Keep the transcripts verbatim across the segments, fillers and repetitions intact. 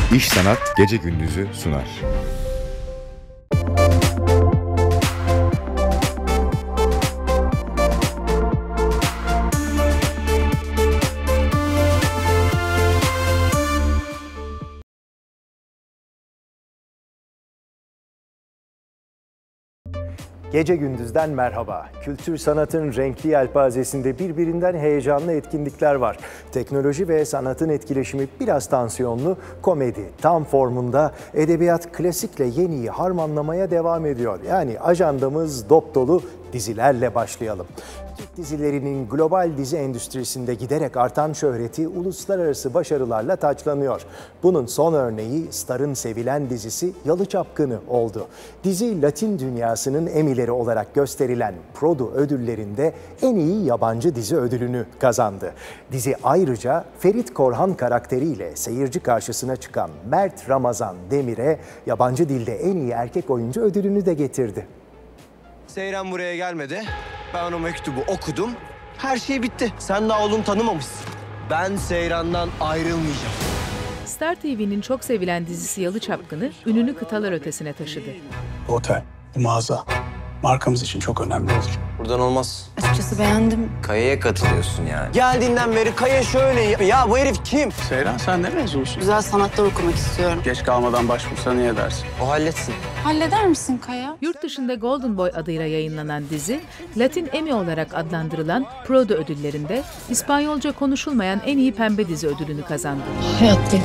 İş Sanat Gece Gündüz'ü sunar. Gece Gündüz'den merhaba. Kültür sanatın renkli yelpazesinde birbirinden heyecanlı etkinlikler var. Teknoloji ve sanatın etkileşimi biraz tansiyonlu, komedi tam formunda, edebiyat klasikle yeniyi harmanlamaya devam ediyor. Yani ajandamız dop dolu, dizilerle başlayalım. Türk dizilerinin global dizi endüstrisinde giderek artan şöhreti uluslararası başarılarla taçlanıyor. Bunun son örneği Star'ın sevilen dizisi Yalı Çapkını oldu. Dizi Latin dünyasının Emmy'leri olarak gösterilen Produ ödüllerinde en iyi yabancı dizi ödülünü kazandı. Dizi ayrıca Ferit Korhan karakteriyle seyirci karşısına çıkan Mert Ramazan Demir'e yabancı dilde en iyi erkek oyuncu ödülünü de getirdi. Seyran buraya gelmedi. Ben o mektubu okudum. Her şey bitti. Sen daha oğlum tanımamışsın. Ben Seyran'dan ayrılmayacağım. Star T V'nin çok sevilen dizisi Yalı Çapkını ününü kıtalar ötesine taşıdı. Otel, mağaza markamız için çok önemli olur. Buradan olmaz. Açıkçası beğendim. Kaya'ya katılıyorsun yani. Geldiğinden beri Kaya şöyle ya. Ya bu herif kim? Seyran sen ne mezunusun? Güzel sanatlar okumak istiyorum. Geç kalmadan başvursa niye edersin? O halletsin. Halleder misin Kaya? Yurt dışında Golden Boy adıyla yayınlanan dizi, Latin Emmy olarak adlandırılan Produ ödüllerinde İspanyolca konuşulmayan en iyi pembe dizi ödülünü kazandı. Hayatta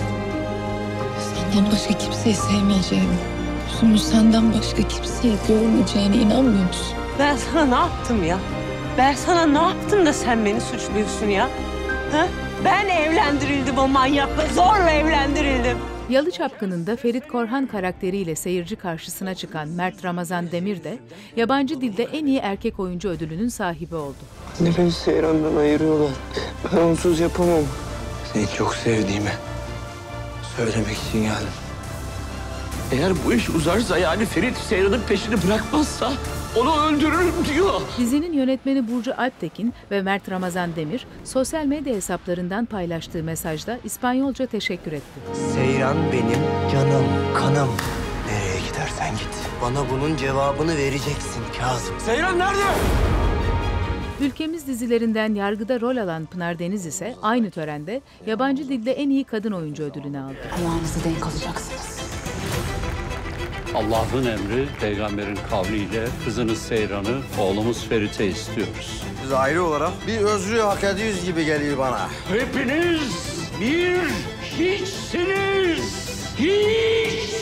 senden başka kimseyi sevmeyeceğimi, yüzümü senden başka kimseye görmeyeceğine inanmıyor musun? Ben sana ne yaptım ya? Ben sana ne yaptım da sen beni suçluyorsun ya? Ha? Ben evlendirildim o manyakla, zorla evlendirildim. Yalı Çapkını'nda Ferit Korhan karakteriyle seyirci karşısına çıkan Mert Ramazan Demir de yabancı dilde en iyi erkek oyuncu ödülünün sahibi oldu. Ne beni Seyran'dan ayırıyorlar. Ben onsuz yapamam. Seni çok sevdiğimi söylemek için geldim. Eğer bu iş uzarsa, yani Ferit Seyran'ın peşini bırakmazsa onu öldürürüm diyor. Dizinin yönetmeni Burcu Alptekin ve Mert Ramazan Demir sosyal medya hesaplarından paylaştığı mesajda İspanyolca teşekkür etti. Seyran benim canım, kanım. Nereye gidersen git. Bana bunun cevabını vereceksin Kazım. Seyran nerede? Ülkemiz dizilerinden yargıda rol alan Pınar Deniz ise aynı törende yabancı dilde en iyi kadın oyuncu ödülünü aldı. Ayağınızı denk alacaksınız. Allah'ın emri, peygamberin kavliyle kızınız Seyran'ı, oğlumuz Ferit'e istiyoruz. Biz ayrı olarak bir özrü hak ediyoruz gibi geliyor bana. Hepiniz bir hiçsiniz. Hiç.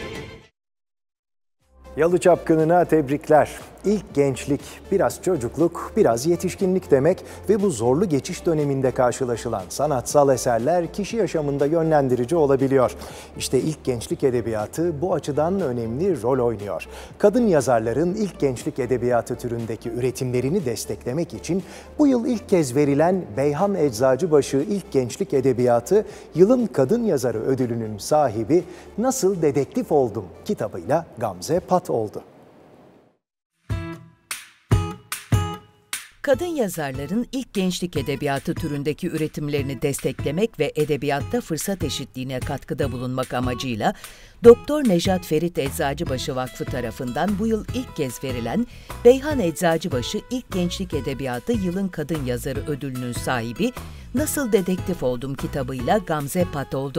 Yalı Çapkını'na tebrikler. İlk gençlik, biraz çocukluk, biraz yetişkinlik demek ve bu zorlu geçiş döneminde karşılaşılan sanatsal eserler kişi yaşamında yönlendirici olabiliyor. İşte ilk gençlik edebiyatı bu açıdan önemli rol oynuyor. Kadın yazarların ilk gençlik edebiyatı türündeki üretimlerini desteklemek için bu yıl ilk kez verilen Beyhan Eczacıbaşı İlk Gençlik Edebiyatı Yılın Kadın Yazarı ödülünün sahibi Nasıl Dedektif Oldum kitabıyla Gamze Pat oldu. Kadın yazarların ilk gençlik edebiyatı türündeki üretimlerini desteklemek ve edebiyatta fırsat eşitliğine katkıda bulunmak amacıyla Doktor Nejat Ferit Eczacıbaşı Vakfı tarafından bu yıl ilk kez verilen Beyhan Eczacıbaşı İlk Gençlik Edebiyatı Yılın Kadın Yazarı ödülünün sahibi Nasıl Dedektif Oldum kitabıyla Gamze Pat oldu.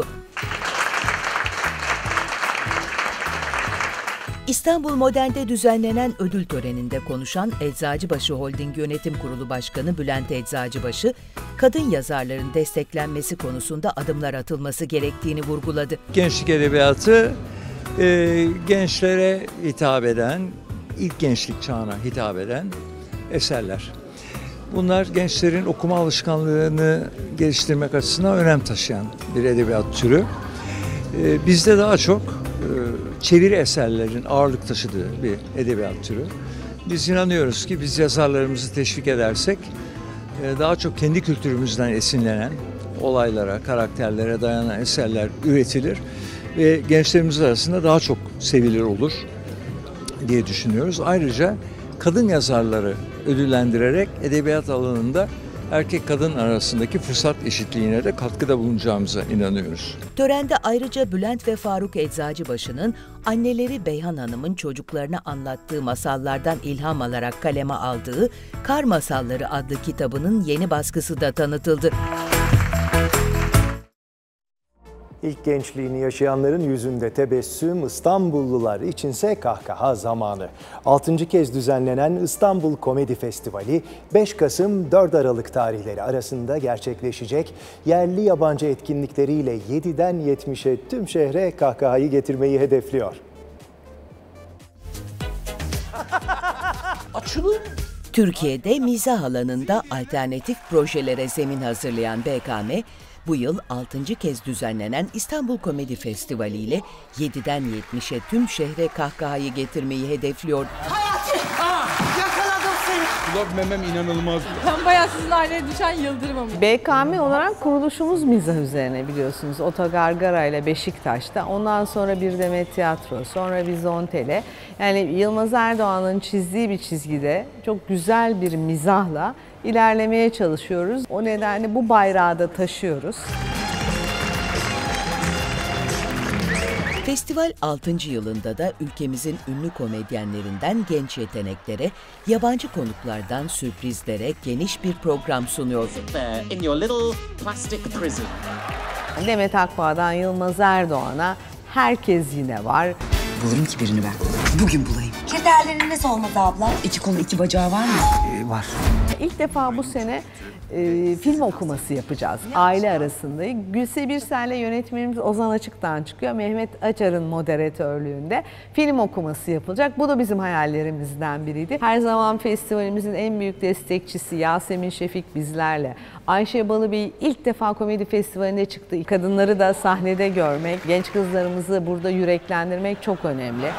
İstanbul Modern'de düzenlenen ödül töreninde konuşan Eczacıbaşı Holding Yönetim Kurulu Başkanı Bülent Eczacıbaşı, kadın yazarların desteklenmesi konusunda adımlar atılması gerektiğini vurguladı. Gençlik edebiyatı e, gençlere hitap eden, ilk gençlik çağına hitap eden eserler. Bunlar gençlerin okuma alışkanlığını geliştirmek açısından önem taşıyan bir edebiyat türü. E, bizde daha çok çeviri eserlerin ağırlık taşıdığı bir edebiyat türü. Biz inanıyoruz ki biz yazarlarımızı teşvik edersek daha çok kendi kültürümüzden esinlenen olaylara, karakterlere dayanan eserler üretilir ve gençlerimiz arasında daha çok sevilir olur diye düşünüyoruz. Ayrıca kadın yazarları ödüllendirerek edebiyat alanında erkek kadın arasındaki fırsat eşitliğine de katkıda bulunacağımıza inanıyoruz. Törende ayrıca Bülent ve Faruk Eczacıbaşı'nın anneleri Beyhan Hanım'ın çocuklarına anlattığı masallardan ilham alarak kaleme aldığı Kar Masalları adlı kitabının yeni baskısı da tanıtıldı. İlk gençliğini yaşayanların yüzünde tebessüm, İstanbullular içinse kahkaha zamanı. Altıncı kez düzenlenen İstanbul Komedi Festivali beş Kasım dört Aralık tarihleri arasında gerçekleşecek. Yerli yabancı etkinlikleriyle yediden yetmişe tüm şehre kahkahayı getirmeyi hedefliyor. Açılın. Türkiye'de mizah alanında alternatif projelere zemin hazırlayan B K M, bu yıl altıncı kez düzenlenen İstanbul Komedi Festivali ile yediden yetmişe tüm şehre kahkahayı getirmeyi hedefliyor. Hayati! Ah, yakaladım seni. Kulak memem inanılmaz. Ben bayağı sizin aileye düşen yıldırımım. B K M olarak kuruluşumuz mizah üzerine biliyorsunuz. Otogargara ile Beşiktaş'ta. Ondan sonra bir Demet Tiyatro, sonra Vizontele. Yani Yılmaz Erdoğan'ın çizdiği bir çizgide çok güzel bir mizahla ilerlemeye çalışıyoruz. O nedenle bu bayrağı da taşıyoruz. Festival altıncı yılında da ülkemizin ünlü komedyenlerinden genç yeteneklere, yabancı konuklardan sürprizlere geniş bir program sunuyor. Demet Akbağ'dan Yılmaz Erdoğan'a herkes yine var. Bulurum ki birini ben. Bugün bulayım. Kriterleriniz olmadı abla. İki kolu iki bacağı var mı? Ee, var. İlk defa bu sene e, film okuması yapacağız. Aile arasında. Gülse Birsel'le yönetmenimiz Ozan Açık'tan çıkıyor. Mehmet Açar'ın moderatörlüğünde film okuması yapılacak. Bu da bizim hayallerimizden biriydi. Her zaman festivalimizin en büyük destekçisi Yasemin Şefik bizlerle. Ayşe Balıbey ilk defa komedi festivaline çıktı. Kadınları da sahnede görmek, genç kızlarımızı burada yüreklendirmek çok önemli.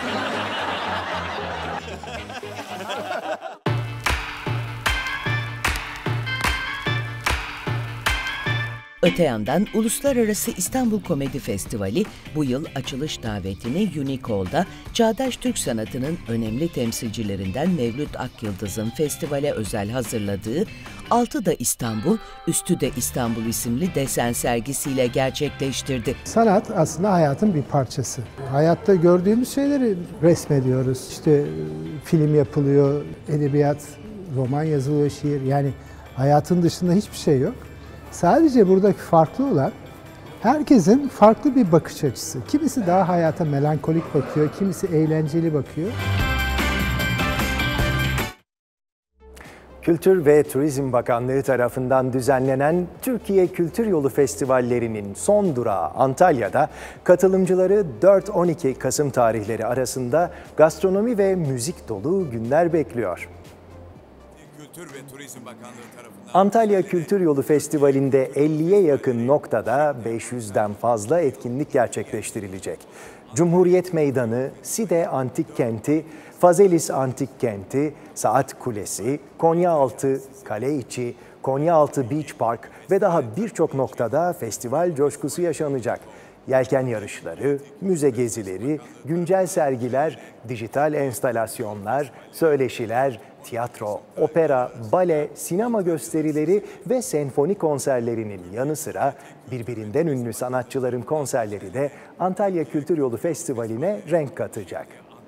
Öte yandan Uluslararası İstanbul Komedi Festivali bu yıl açılış davetini Unicol'da çağdaş Türk sanatının önemli temsilcilerinden Mevlüt Akyıldız'ın festivale özel hazırladığı Altı da İstanbul, Üstü de İstanbul isimli desen sergisiyle gerçekleştirdi. Sanat aslında hayatın bir parçası. Hayatta gördüğümüz şeyleri resmediyoruz. İşte film yapılıyor, edebiyat, roman yazılıyor, şiir. Yani hayatın dışında hiçbir şey yok. Sadece buradaki farklı olan herkesin farklı bir bakış açısı. Kimisi daha hayata melankolik bakıyor, kimisi eğlenceli bakıyor. Kültür ve Turizm Bakanlığı tarafından düzenlenen Türkiye Kültür Yolu Festivallerinin son durağı Antalya'da katılımcıları dört on iki Kasım tarihleri arasında gastronomi ve müzik dolu günler bekliyor. Kültür ve Turizm Bakanlığı tarafından Antalya Kültür Yolu Festivali'nde elliye yakın noktada beş yüzden fazla etkinlik gerçekleştirilecek. Cumhuriyet Meydanı, Side Antik Kenti, Fazelis Antik Kenti, Saat Kulesi, Konyaaltı, Kaleiçi, Konyaaltı Beach Park ve daha birçok noktada festival coşkusu yaşanacak. Yelken yarışları, müze gezileri, güncel sergiler, dijital enstalasyonlar, söyleşiler, tiyatro, opera, bale, sinema gösterileri ve senfoni konserlerinin yanı sıra birbirinden ünlü sanatçıların konserleri de Antalya Kültür Yolu Festivali'ne renk katacak.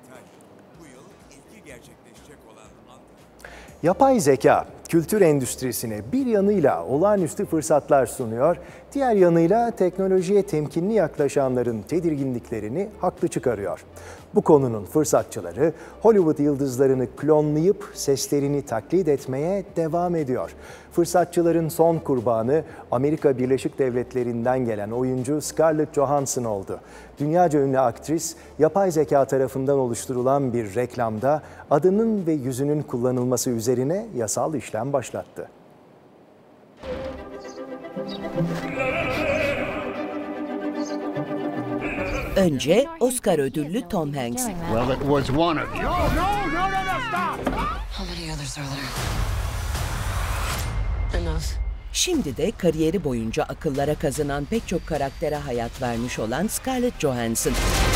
Yapay zeka, kültür endüstrisine bir yanıyla olağanüstü fırsatlar sunuyor, diğer yanıyla teknolojiye temkinli yaklaşanların tedirginliklerini haklı çıkarıyor. Bu konunun fırsatçıları Hollywood yıldızlarını klonlayıp seslerini taklit etmeye devam ediyor. Fırsatçıların son kurbanı Amerika Birleşik Devletleri'nden gelen oyuncu Scarlett Johansson oldu. Dünyaca ünlü aktris, yapay zeka tarafından oluşturulan bir reklamda adının ve yüzünün kullanılması üzerine yasal işlem başlattı. Önce Oscar ödüllü Tom Hanks. Well, it was one of you. No, no, no, no, no, stop! How many others are there? Enough. Şimdi de kariyeri boyunca akıllara kazınan pek çok karaktere hayat vermiş olan Scarlett Johansson.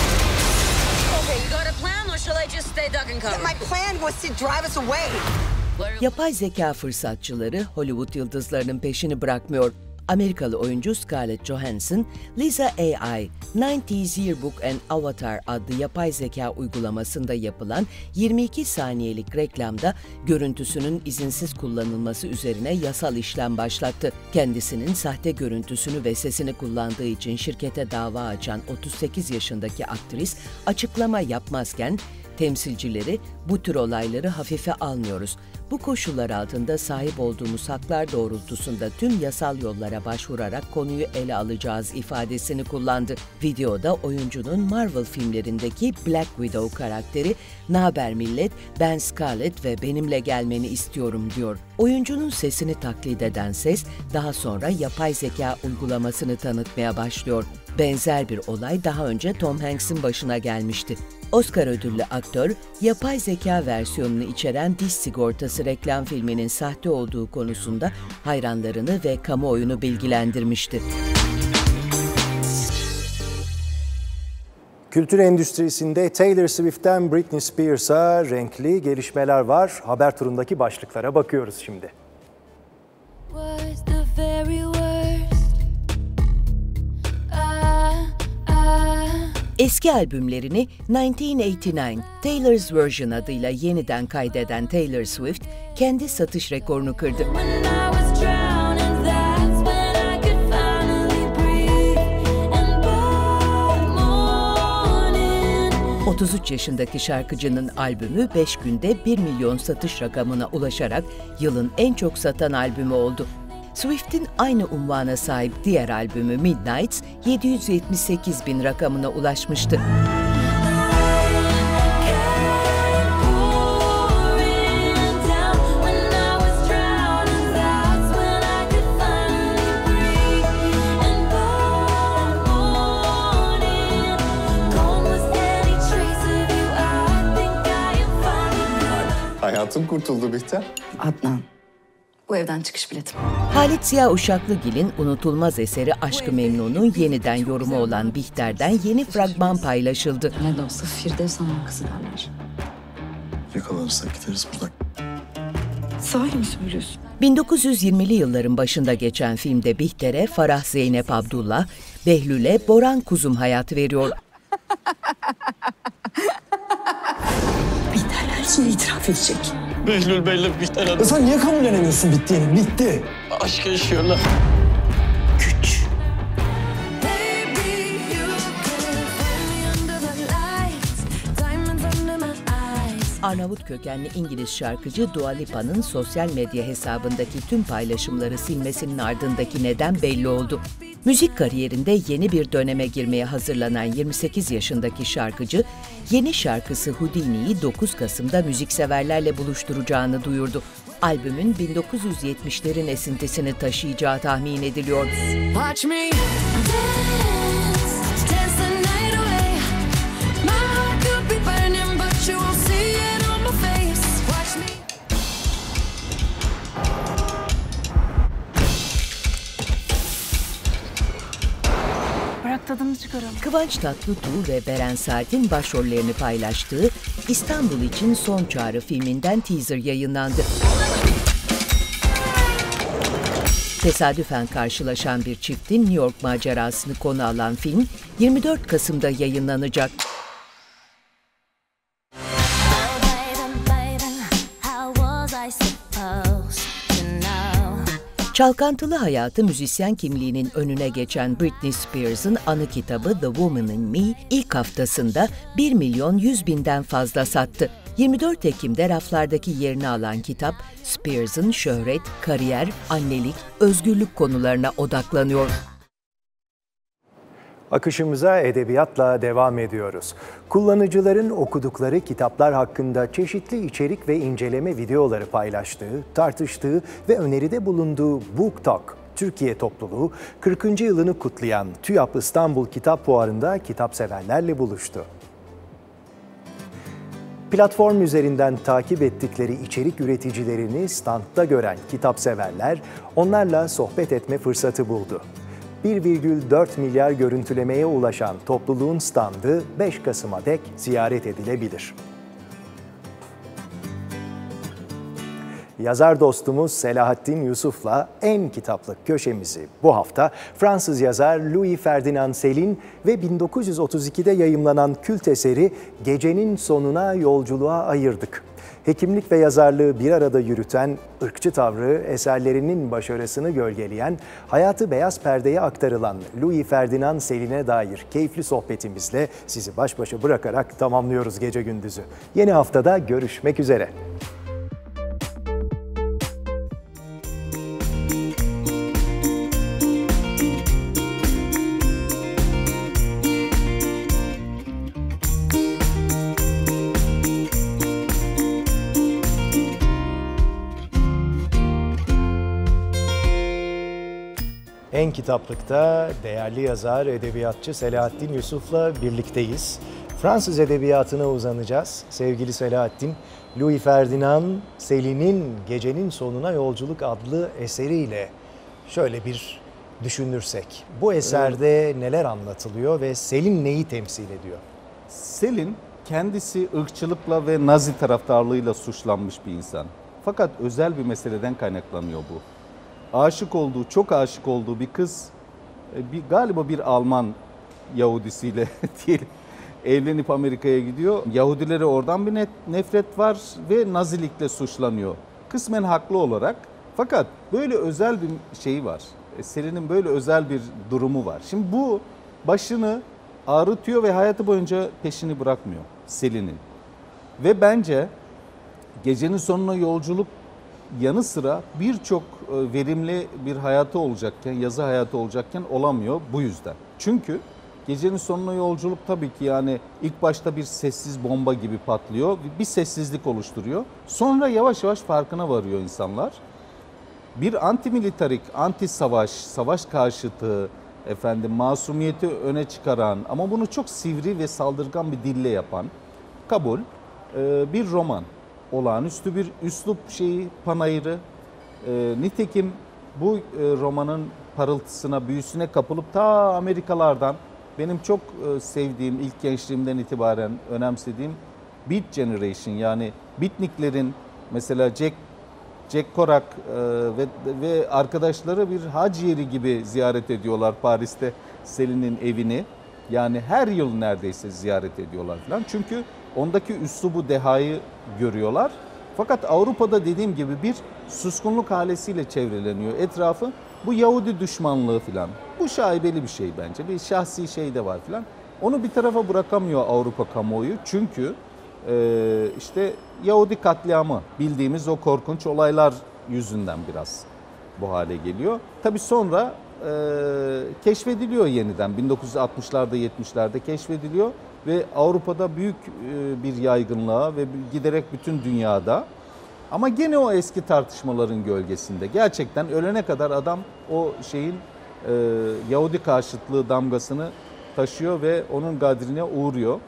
Okay, you got a plan or shall I just stay duck and cover? My plan was to drive us away. Yapay zeka fırsatçıları Hollywood yıldızlarının peşini bırakmıyor. Amerikalı oyuncu Scarlett Johansson, Lisa A I, doksanlar Yearbook and Avatar adlı yapay zeka uygulamasında yapılan yirmi iki saniyelik reklamda görüntüsünün izinsiz kullanılması üzerine yasal işlem başlattı. Kendisinin sahte görüntüsünü ve sesini kullandığı için şirkete dava açan otuz sekiz yaşındaki aktris açıklama yapmazken, temsilcileri bu tür olayları hafife almıyoruz. Bu koşullar altında sahip olduğumuz haklar doğrultusunda tüm yasal yollara başvurarak konuyu ele alacağız ifadesini kullandı. Videoda oyuncunun Marvel filmlerindeki Black Widow karakteri "Naber millet, ben Scarlett ve benimle gelmeni istiyorum" diyor. Oyuncunun sesini taklit eden ses daha sonra yapay zeka uygulamasını tanıtmaya başlıyor. Benzer bir olay daha önce Tom Hanks'in başına gelmişti. Oscar ödüllü aktör, yapay zeka versiyonunu içeren diş sigortası reklam filminin sahte olduğu konusunda hayranlarını ve kamuoyunu bilgilendirmişti. Kültür endüstrisinde Taylor Swift'ten Britney Spears'a renkli gelişmeler var. Haber turundaki başlıklara bakıyoruz şimdi. Eski albümlerini bin dokuz yüz seksen dokuz Taylor's Version adıyla yeniden kaydeden Taylor Swift, kendi satış rekorunu kırdı. otuz üç yaşındaki şarkıcının albümü beş günde bir milyon satış rakamına ulaşarak yılın en çok satan albümü oldu. Swift'in aynı unvana sahip diğer albümü Midnights, yedi yüz yetmiş sekiz bin rakamına ulaşmıştı. Hayatım kurtuldu Bihter. Adnan, bu evden çıkış biletim. Halit Ziya Uşaklıgil'in unutulmaz eseri Aşk-ı Memnun'un yeniden yorumu olan Bihter'den yeni fragman paylaşıldı. Ne de olsa Firdevs Hanım'ın kızı derler. Yakalanırsak gideriz buradan. Sahi mi söylüyorsun? bin dokuz yüz yirmili yılların başında geçen filmde Bihter'e Farah Zeynep Abdullah, Behlül'e Boran Kuzum hayat veriyor. Bihter her şeyi itiraf edecek. Behlül Bey'le Bihter Hanım. Ya sen niye kabullenemiyorsun bittiğini? Bitti. Aşk yaşıyorlar. Güç. Arnavut kökenli İngiliz şarkıcı Dua Lipa'nın sosyal medya hesabındaki tüm paylaşımları silmesinin ardındaki neden belli oldu. Müzik kariyerinde yeni bir döneme girmeye hazırlanan yirmi sekiz yaşındaki şarkıcı, yeni şarkısı Houdini'yi dokuz Kasım'da müzikseverlerle buluşturacağını duyurdu. Albümün bin dokuz yüz yetmişlerin esintisini taşıyacağı tahmin ediliyor. Watch me. Tadını çıkaralım. Kıvanç Tatlıtuğ ve Beren Saat'in başrollerini paylaştığı İstanbul için Son Çağrı filminden teaser yayınlandı. Tesadüfen karşılaşan bir çiftin New York macerasını konu alan film yirmi dört Kasım'da yayınlanacak. Çalkantılı hayatı müzisyen kimliğinin önüne geçen Britney Spears'ın anı kitabı The Woman in Me ilk haftasında bir milyon yüz binden fazla sattı. yirmi dört Ekim'de raflardaki yerini alan kitap, Spears'ın şöhret, kariyer, annelik, özgürlük konularına odaklanıyor. Akışımıza edebiyatla devam ediyoruz. Kullanıcıların okudukları kitaplar hakkında çeşitli içerik ve inceleme videoları paylaştığı, tartıştığı ve öneride bulunduğu BookTok Türkiye topluluğu kırkıncı yılını kutlayan TÜYAP İstanbul Kitap Fuarı'nda kitapseverlerle buluştu. Platform üzerinden takip ettikleri içerik üreticilerini standta gören kitapseverler onlarla sohbet etme fırsatı buldu. bir virgül dört milyar görüntülemeye ulaşan topluluğun standı beş Kasım'a dek ziyaret edilebilir. Yazar dostumuz Selahattin Yusuf'la En Kitaplık köşemizi bu hafta Fransız yazar Louis Ferdinand Céline ve bin dokuz yüz otuz ikide yayımlanan kült eseri Gecenin Sonuna Yolculuğa ayırdık. Hekimlik ve yazarlığı bir arada yürüten, ırkçı tavrı eserlerinin başarısını gölgeleyen, hayatı beyaz perdeye aktarılan Louis Ferdinand Céline'e dair keyifli sohbetimizle sizi baş başa bırakarak tamamlıyoruz gece gündüzü. Yeni haftada görüşmek üzere. En Kitaplık'ta değerli yazar, edebiyatçı Selahattin Yusuf'la birlikteyiz. Fransız edebiyatına uzanacağız. Sevgili Selahattin, Louis Ferdinand Céline'in Gecenin Sonuna Yolculuk adlı eseriyle şöyle bir düşünürsek. Bu eserde neler anlatılıyor ve Céline neyi temsil ediyor? Céline kendisi ırkçılıkla ve Nazi taraftarlığıyla suçlanmış bir insan. Fakat özel bir meseleden kaynaklanıyor bu. Aşık olduğu, çok aşık olduğu bir kız, bir, galiba bir Alman Yahudisiyle diyelim, evlenip Amerika'ya gidiyor. Yahudilere oradan bir net, nefret var ve Nazilikle suçlanıyor. Kısmen haklı olarak. Fakat böyle özel bir şey var. Céline'in böyle özel bir durumu var. Şimdi bu başını ağrıtıyor ve hayatı boyunca peşini bırakmıyor Céline'in. Ve bence Gecenin Sonuna Yolculuk yanı sıra birçok verimli bir hayatı olacakken, yazı hayatı olacakken olamıyor bu yüzden. Çünkü Gecenin Sonuna Yolculuk tabii ki yani ilk başta bir sessiz bomba gibi patlıyor, bir sessizlik oluşturuyor. Sonra yavaş yavaş farkına varıyor insanlar. Bir antimilitarik, anti savaş, savaş karşıtı, efendim masumiyeti öne çıkaran ama bunu çok sivri ve saldırgan bir dille yapan, kabul, bir roman. Olağanüstü bir üslup şeyi, panayırı. E, nitekim bu e, romanın parıltısına, büyüsüne kapılıp ta Amerikalardan benim çok e, sevdiğim, ilk gençliğimden itibaren önemsediğim Beat Generation, yani Beatniklerin mesela Jack Jack Kerouac e, ve, ve arkadaşları bir hac yeri gibi ziyaret ediyorlar Paris'te Céline'in evini. Yani her yıl neredeyse ziyaret ediyorlar falan. Çünkü ondaki üslubu, dehayı görüyorlar. Fakat Avrupa'da dediğim gibi bir suskunluk halesiyle çevreleniyor etrafı. Bu Yahudi düşmanlığı falan. Bu şaibeli bir şey bence. Bir şahsi şey de var falan. Onu bir tarafa bırakamıyor Avrupa kamuoyu. Çünkü e, işte Yahudi katliamı, bildiğimiz o korkunç olaylar yüzünden biraz bu hale geliyor. Tabii sonra e, keşfediliyor yeniden. bin dokuz yüz altmışlarda yetmişlerde keşfediliyor. Ve Avrupa'da büyük bir yaygınlığa ve giderek bütün dünyada. Ama gene o eski tartışmaların gölgesinde. Gerçekten ölene kadar adam o şeyin e, Yahudi karşıtlığı damgasını taşıyor ve onun gadrine uğruyor.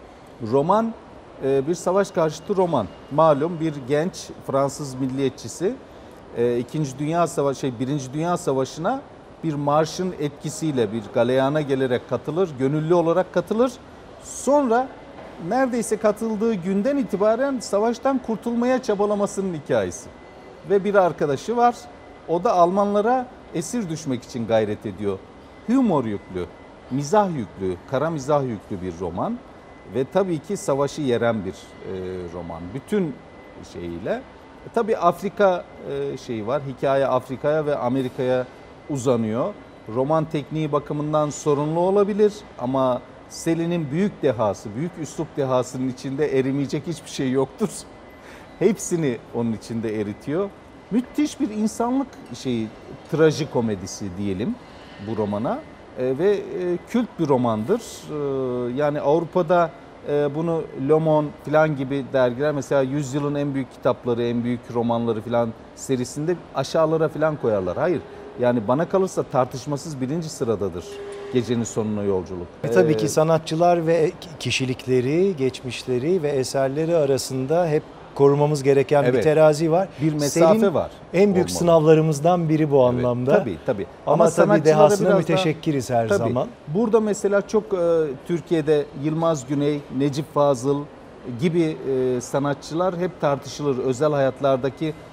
Roman e, bir savaş karşıtı roman. Malum bir genç Fransız milliyetçisi e, İkinci Dünya Savaşı, şey, Birinci Dünya Savaşı'na bir marşın etkisiyle bir galeyana gelerek katılır, gönüllü olarak katılır. Sonra neredeyse katıldığı günden itibaren savaştan kurtulmaya çabalamasının hikayesi. Ve bir arkadaşı var, o da Almanlara esir düşmek için gayret ediyor. Humor yüklü, mizah yüklü, kara mizah yüklü bir roman. Ve tabii ki savaşı yeren bir e, roman. Bütün şeyiyle. E, tabii Afrika e, şeyi var, hikaye Afrika'ya ve Amerika'ya uzanıyor. Roman tekniği bakımından sorunlu olabilir ama Céline'in büyük dehası, büyük üslup dehasının içinde erimeyecek hiçbir şey yoktur. Hepsini onun içinde eritiyor. Müthiş bir insanlık şeyi, trajikomedisi diyelim bu romana. E, ve e, kült bir romandır. E, yani Avrupa'da e, bunu Le Monde falan gibi dergiler mesela yüzyılın en büyük kitapları, en büyük romanları falan serisinde aşağılara falan koyarlar. Hayır. Yani bana kalırsa tartışmasız birinci sıradadır Gecenin Sonuna Yolculuk. E, tabii ki sanatçılar ve kişilikleri, geçmişleri ve eserleri arasında hep korumamız gereken evet, bir terazi var. Bir mesafe Céline var. En büyük olmalı. Sınavlarımızdan biri bu evet, anlamda. Tabii tabii. Ama, Ama tabii dehasına müteşekkiriz her tabii. zaman. Burada mesela çok e, Türkiye'de Yılmaz Güney, Necip Fazıl gibi e, sanatçılar hep tartışılır. Özel hayatlardaki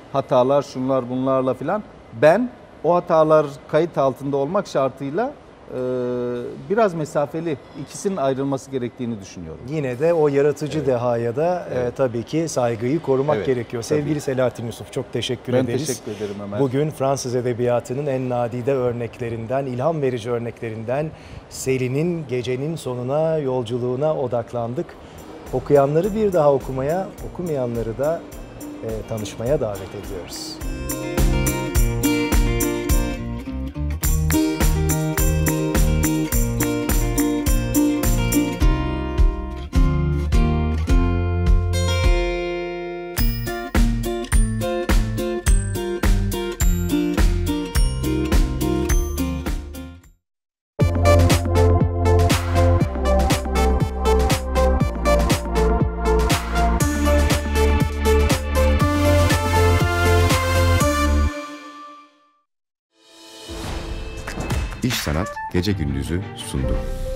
hatalar, şunlar bunlarla filan. Ben o hatalar kayıt altında olmak şartıyla e, biraz mesafeli, ikisinin ayrılması gerektiğini düşünüyorum. Yine de o yaratıcı Evet. dehaya da e, Evet. tabii ki saygıyı korumak Evet, gerekiyor. tabii. Sevgili Selahattin Yusuf, çok teşekkür Ben ederiz. teşekkür ederim Ömer. Bugün Fransız edebiyatının en nadide örneklerinden, ilham verici örneklerinden Selin'in Gecenin Sonuna yolculuğuna odaklandık. Okuyanları bir daha okumaya, okumayanları da e, tanışmaya davet ediyoruz. İş Sanat Gece Gündüz'ü sundu.